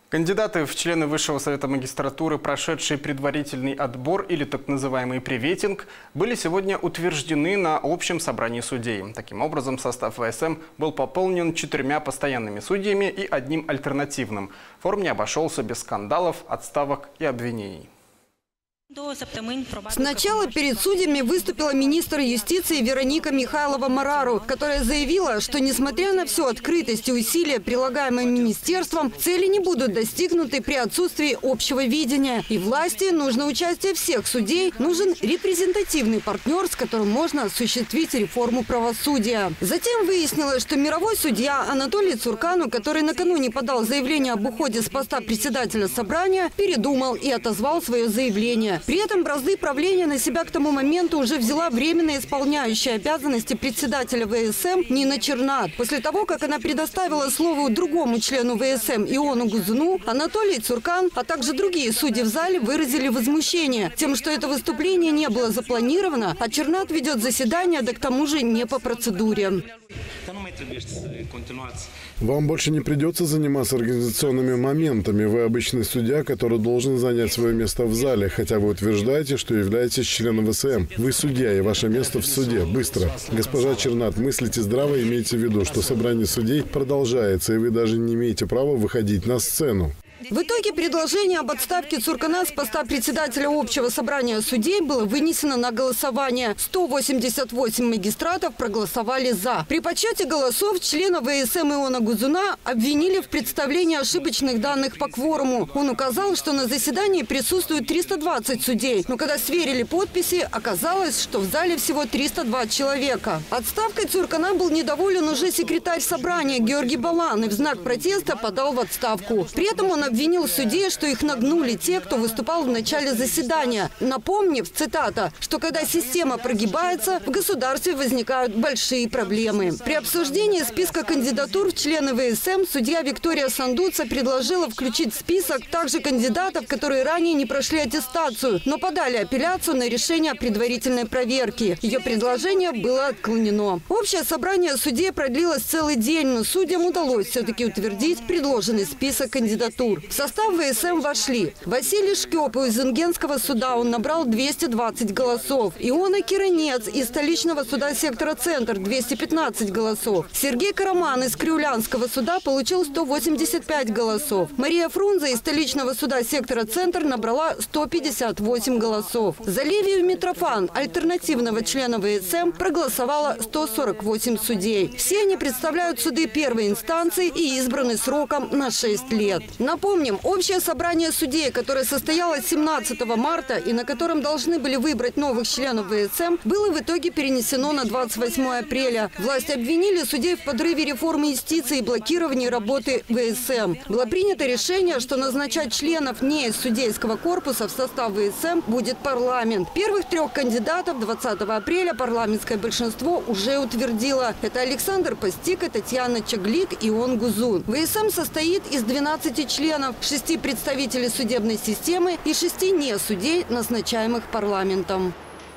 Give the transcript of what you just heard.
Кандидаты в члены Высшего совета магистратуры, прошедшие предварительный отбор или так называемый преветинг, были сегодня утверждены на общем собрании судей. Таким образом, состав ВСМ был пополнен 4 постоянными судьями и 1 альтернативным. Форум не обошелся без скандалов, отставок и обвинений. Сначала перед судьями выступила министр юстиции Вероника Михайлова-Марару, которая заявила, что несмотря на всю открытость и усилия, прилагаемые министерством, цели не будут достигнуты при отсутствии общего видения. И власти нужно участие всех судей, нужен репрезентативный партнер, с которым можно осуществить реформу правосудия. Затем выяснилось, что мировой судья Анатолий Цуркану, который накануне подал заявление об уходе с поста председателя собрания, передумал и отозвал свое заявление. При этом бразды правления на себя к тому моменту уже взяла временно исполняющая обязанности председателя ВСМ Нина Чернат. После того, как она предоставила слово другому члену ВСМ Иону Гузуну, Анатолий Цуркан, а также другие судьи в зале выразили возмущение тем, что это выступление не было запланировано, а Чернат ведет заседание, да к тому же не по процедуре. Вам больше не придется заниматься организационными моментами. Вы обычный судья, который должен занять свое место в зале, хотя вы утверждаете, что являетесь членом ВСМ. Вы судья, и ваше место в суде. Быстро. Госпожа Чернат, мыслите здраво и имейте в виду, что собрание судей продолжается, и вы даже не имеете права выходить на сцену. В итоге предложение об отставке Цуркана с поста председателя общего собрания судей было вынесено на голосование. 188 магистратов проголосовали «за». При подсчете голосов члена ВСМ Иона Гузуна обвинили в представлении ошибочных данных по кворуму. Он указал, что на заседании присутствует 320 судей. Но когда сверили подписи, оказалось, что в зале всего 302 человека. Отставкой Цуркана был недоволен уже секретарь собрания Георгий Балан и в знак протеста подал в отставку. При этом он обвинил судей, что их нагнули те, кто выступал в начале заседания, напомнив, цитата, что когда система прогибается, в государстве возникают большие проблемы. При обсуждении списка кандидатур в члены ВСМ судья Виктория Сандуца предложила включить в список также кандидатов, которые ранее не прошли аттестацию, но подали апелляцию на решение о предварительной проверке. Ее предложение было отклонено. Общее собрание судей продлилось целый день, но судьям удалось все-таки утвердить предложенный список кандидатур. В состав ВСМ вошли Василий Шкёп из Ингенского суда, он набрал 220 голосов. Иона Киранец из столичного суда сектора «Центр» 215 голосов. Сергей Караман из Крюлянского суда получил 185 голосов. Мария Фрунзе из столичного суда сектора «Центр» набрала 158 голосов. За Ливию Митрофан, альтернативного члена ВСМ, проголосовало 148 судей. Все они представляют суды первой инстанции и избраны сроком на 6 лет. Напомним, общее собрание судей, которое состоялось 17 марта и на котором должны были выбрать новых членов ВСМ, было в итоге перенесено на 28 апреля. Власти обвинили судей в подрыве реформы юстиции и блокировании работы ВСМ. Было принято решение, что назначать членов не из судейского корпуса в состав ВСМ будет парламент. Первых 3 кандидатов 20 апреля парламентское большинство уже утвердило. Это Александр Пастика, Татьяна Чаглик и Ион Гузун. ВСМ состоит из 12 членов, 6 представителей судебной системы и 6 не судей, назначаемых парламентом.